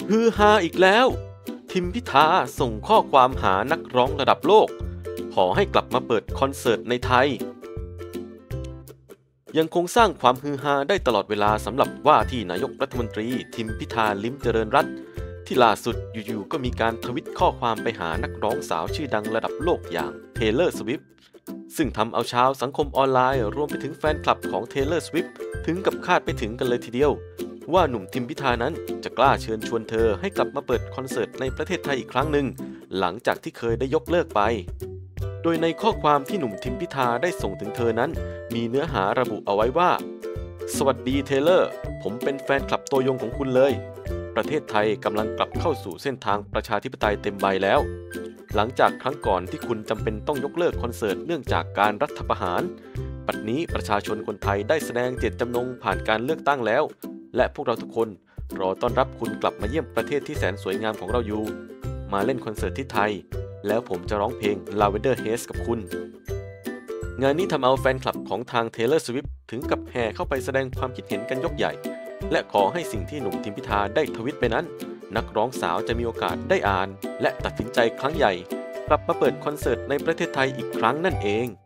ฮือฮาอีกแล้วทิมพิธาส่งข้อความหานักร้องระดับโลกขอให้กลับมาเปิดคอนเสิร์ตในไทยยังคงสร้างความฮือฮาได้ตลอดเวลาสำหรับว่าที่นายกรัฐมนตรีทิมพิธาลิ้มเจริญรัตน์ที่ล่าสุดอยู่ๆก็มีการทวิตข้อความไปหานักร้องสาวชื่อดังระดับโลกอย่างเทย์เลอร์สวิฟต์ซึ่งทำเอาชาวสังคมออนไลน์รวมไปถึงแฟนคลับของเทย์เลอร์สวิฟต์ถึงกับคาดไม่ถึงกันเลยทีเดียวว่าหนุ่มทิมพิธานั้นจะกล้าเชิญชวนเธอให้กลับมาเปิดคอนเสิร์ตในประเทศไทยอีกครั้งหนึ่งหลังจากที่เคยได้ยกเลิกไปโดยในข้อความที่หนุ่มทิมพิธาได้ส่งถึงเธอนั้นมีเนื้อหาระบุเอาไว้ว่าสวัสดีเทเลอร์ผมเป็นแฟนคลับตัวยงของคุณเลยประเทศไทยกำลังกลับเข้าสู่เส้นทางประชาธิปไตยเต็มใบแล้วหลังจากครั้งก่อนที่คุณจำเป็นต้องยกเลิกคอนเสิร์ตเนื่องจากการรัฐประหารปัจจุบันนี้ประชาชนคนไทยได้แสดงเจตจำนงผ่านการเลือกตั้งแล้วและพวกเราทุกคนรอต้อนรับคุณกลับมาเยี่ยมประเทศที่แสนสวยงามของเราอยู่มาเล่นคอนเสิร์ตที่ไทยแล้วผมจะร้องเพลง Lavender Haze กับคุณงานนี้ทำเอาแฟนคลับของทาง Taylor Swift ถึงกับแห่เข้าไปแสดงความคิดเห็นกันยกใหญ่และขอให้สิ่งที่หนุ่มทิมพิธาได้ทวิตไปนั้นนักร้องสาวจะมีโอกาสได้อ่านและตัดสินใจครั้งใหญ่กลับมาเปิดคอนเสิร์ตในประเทศไทยอีกครั้งนั่นเอง